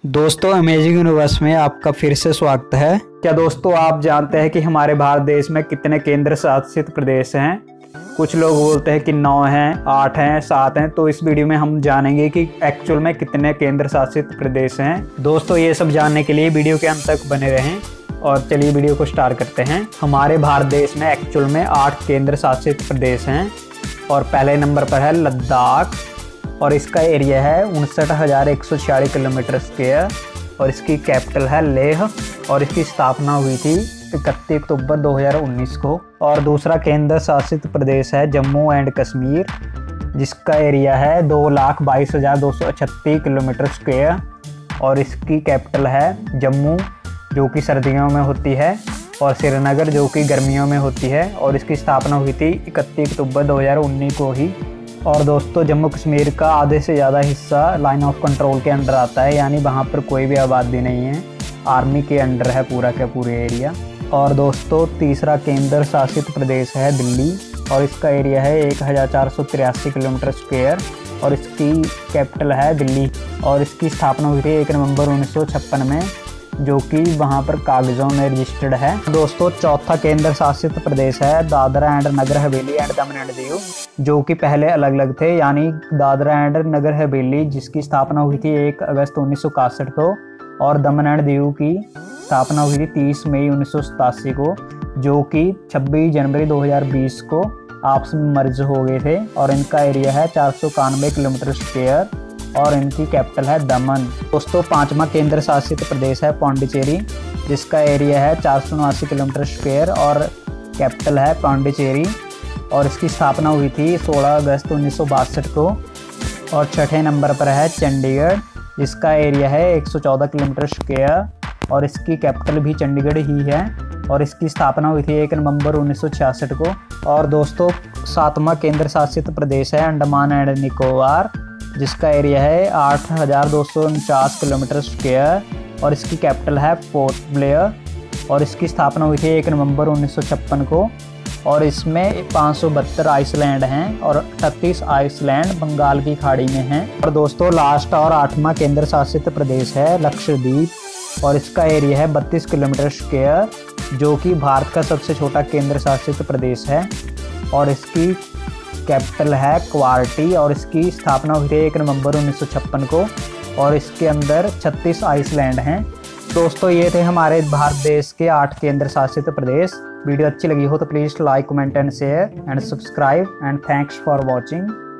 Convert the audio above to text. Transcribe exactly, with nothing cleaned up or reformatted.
दोस्तों amazing universe में आपका फिर से स्वागत है। क्या दोस्तों आप जानते हैं कि हमारे भारत देश में कितने केंद्र शासित प्रदेश हैं? कुछ लोग बोलते हैं कि नौ हैं, आठ हैं, सात हैं। तो इस वीडियो में हम जानेंगे कि एक्चुअल में कितने केंद्र शासित प्रदेश हैं। दोस्तों ये सब जानने के लिए वीडियो के अंत तक बने रहें और चलिए वीडियो को स्टार्ट करते हैं। हमारे भारत देश में एक्चुअल में आठ केंद्र शासित प्रदेश हैं और पहले नंबर पर है लद्दाख और इसका एरिया है उनसठ हज़ार एक सौ छियालीस किलोमीटर स्क्वायर और इसकी कैपिटल है लेह और इसकी स्थापना हुई थी इकतीस अक्टूबर दो हज़ार उन्नीस को। और दूसरा केंद्र शासित प्रदेश है जम्मू एंड कश्मीर जिसका एरिया है दो लाख बाईस हज़ार दो सौ छत्तीस किलोमीटर स्क्वायर और इसकी कैपिटल है जम्मू जो कि सर्दियों में होती है और श्रीनगर जो कि गर्मियों में होती है और इसकी स्थापना हुई थी इकतीस अक्टूबर दो हज़ार उन्नीस को ही। और दोस्तों जम्मू कश्मीर का आधे से ज़्यादा हिस्सा लाइन ऑफ कंट्रोल के अंडर आता है, यानी वहाँ पर कोई भी आबादी नहीं है, आर्मी के अंडर है पूरा का पूरा एरिया। और दोस्तों तीसरा केंद्र शासित प्रदेश है दिल्ली और इसका एरिया है एक हज़ार चार सौ तिरासी किलोमीटर स्क्वायर और इसकी कैपिटल है दिल्ली और इसकी स्थापना हुई थी एक नवंबर उन्नीस सौ छप्पन में जो कि वहाँ पर कागजों में रजिस्टर्ड है। दोस्तों चौथा केंद्र शासित प्रदेश है Dadra and Nagar Haveli and Daman and Diu जो कि पहले अलग अलग थे, यानी दादरा एंड नगर हवेली जिसकी स्थापना हुई थी एक अगस्त उन्नीस सौ इकसठ को और दमन एंड दीव की स्थापना हुई थी तीस मई उन्नीस सौ सतासी को जो कि छब्बीस जनवरी दो हज़ार बीस को आपस में मर्ज हो गए थे और इनका एरिया है चार सौ इक्यानवे किलोमीटर स्क्वायर और इनकी कैपिटल है दमन। दोस्तों पांचवा केंद्र शासित प्रदेश है पौंडीचेरी जिसका एरिया है चार सौ उनासी किलोमीटर स्क्वायर और कैपिटल है पौंडीचेरी और इसकी स्थापना हुई थी सोलह अगस्त उन्नीस सौ बासठ को। और छठे नंबर पर है चंडीगढ़ जिसका एरिया है एक सौ चौदह किलोमीटर स्क्वायर और इसकी कैपिटल भी चंडीगढ़ ही है और इसकी स्थापना हुई थी एक नवंबर उन्नीस सौ छियासठ को। और दोस्तों सातवां केंद्र शासित प्रदेश है अंडमान एंड निकोबार जिसका एरिया है आठ हज़ार दो सौ उनचास किलोमीटर स्क्वायर और इसकी कैपिटल है पोर्ट ब्लेयर और इसकी स्थापना हुई थी एक नवंबर उन्नीस सौ छप्पन को। और इसमें पाँच सौ बहत्तर आइसलैंड हैं और अड़तीस आइसलैंड बंगाल की खाड़ी में हैं। और दोस्तों लास्ट और आठवां केंद्र शासित प्रदेश है लक्षद्वीप और इसका एरिया है बत्तीस किलोमीटर स्क्वायर जो कि भारत का सबसे छोटा केंद्र शासित प्रदेश है और इसकी कैपिटल है क्वार्टी और इसकी स्थापना हुई थी एक नवंबर उन्नीस सौ छप्पन को और इसके अंदर छत्तीस आइसलैंड हैं। दोस्तों ये थे हमारे भारत देश के आठ केंद्र शासित प्रदेश। वीडियो अच्छी लगी हो तो please like comment and share and subscribe and thanks for watching.